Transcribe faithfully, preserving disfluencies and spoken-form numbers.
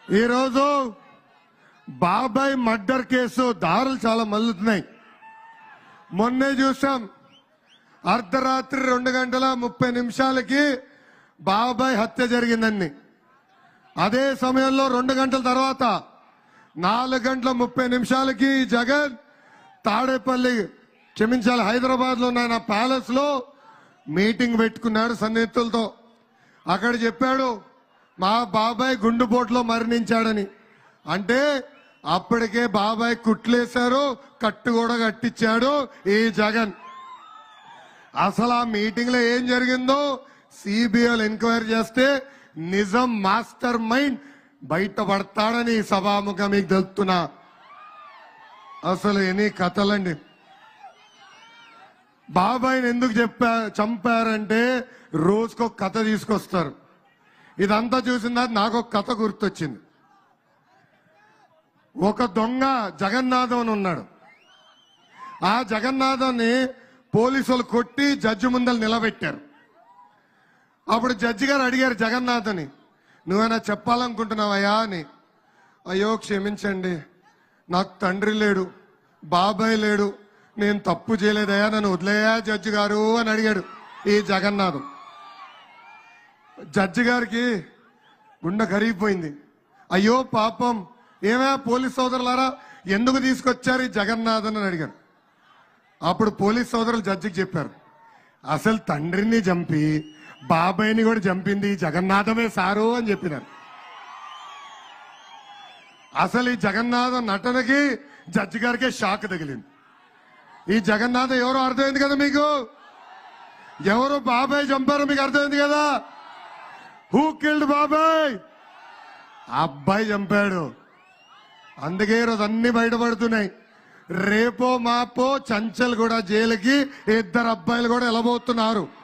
ఈరోజు బాబాయ్ murder case దారులు చాలా మల్లుతున్నాయి. మొన్నే చూసాం, అర్ధరాత్రి రెండు గంటల ముప్పై నిమిషాలకి బాబాయ్ హత్య జరిగిందని. అదే సమయంలో రెండు గంటల తర్వాత నాలుగు గంటల ముప్పై నిమిషాలకి జగన్ తాడేపల్లి క్షమించాలి హైదరాబాద్ లో ఉన్న ప్యాలెస్ లో మీటింగ్ పెట్టుకున్నాడు సన్నిహితులతో. అక్కడ చెప్పాడు మా బాబాయ్ గుండుపోటులో మరణించాడని. అంటే అప్పటికే బాబాయ్ కుట్లేశారు, కట్టు కూడా కట్టించాడు ఈ జగన్. అసలు ఆ మీటింగ్ లో ఏం జరిగిందో సిబిఐ ఎంక్వైరీ చేస్తే నిజం మాస్టర్ మైండ్ బయటపడతాడని సభాముఖం మీకు తెలుపుతున్నా. అసలు ఎన్ని కథలండి. బాబాయ్ని ఎందుకు చెప్పా చంపారంటే రోజుకొక కథ తీసుకొస్తారు. ఇదంతా చూసిన నాకు ఒక కథ గుర్తొచ్చింది. ఒక దొంగ జగన్నాథం అని ఉన్నాడు. ఆ జగన్నాథాన్ని పోలీసులు కొట్టి జడ్జి ముందర నిలబెట్టారు. అప్పుడు జడ్జి గారు అడిగారు జగన్నాథ్ని, నువ్వైనా చెప్పాలనుకుంటున్నావయ్యా అని. అయ్యో క్షమించండి, నాకు తండ్రి లేడు, బాబాయ్ లేడు, నేను తప్పు చేయలేదయ్యా, నన్ను వదిలేయా జడ్జి గారు అని అడిగాడు ఈ జగన్నాథం. జడ్జి గారికి గుండె కరిగిపోయింది. అయ్యో పాపం, ఏమే పోలీస్ సోదరులారా ఎందుకు తీసుకొచ్చారు ఈ జగన్నాథన్ అని అడిగారు. అప్పుడు పోలీస్ సోదరులు జడ్జికి చెప్పారు, అసలు తండ్రిని చంపి బాబాయ్ని కూడా చంపింది జగన్నాథమే సారు అని చెప్పినారు. అసలు ఈ జగన్నాథం నటనకి జడ్జి గారికే షాక్ తగిలింది. ఈ జగన్నాథం ఎవరో అర్థమైంది కదా మీకు? ఎవరు బాబాయ్ చంపారో మీకు అర్థమైంది కదా? హూ కిల్డ్ బాబాయ్? అబ్బాయి చంపాడు. అందుకే ఈరోజు అన్ని బయటపడుతున్నాయి. రేపో మాపో చంచల్ కూడా జైలుకి ఇద్దరు అబ్బాయిలు కూడా వెళ్ళబోతున్నారు.